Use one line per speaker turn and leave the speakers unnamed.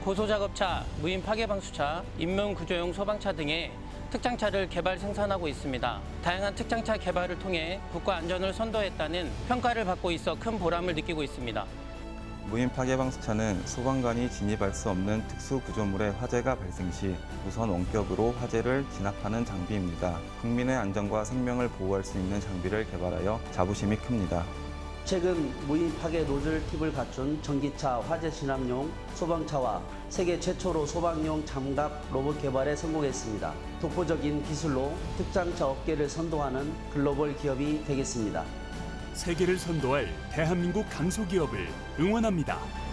고소작업차, 무인 파괴방수차, 인문구조용 소방차 등의 특장차를 개발 생산하고 있습니다. 다양한 특장차 개발을 통해 국가 안전을 선도했다는 평가를 받고 있어 큰 보람을 느끼고 있습니다.
무인 파괴방수차는 소방관이 진입할 수 없는 특수 구조물의 화재가 발생 시 우선 원격으로 화재를 진압하는 장비입니다. 국민의 안전과 생명을 보호할 수 있는 장비를 개발하여 자부심이 큽니다.
최근 무인 파괴 노즐 팁을 갖춘 전기차 화재 진압용 소방차와 세계 최초로 소방용 장갑 로봇 개발에 성공했습니다. 독보적인 기술로 특장차 업계를 선도하는 글로벌 기업이 되겠습니다.
세계를 선도할 대한민국 강소기업을 응원합니다.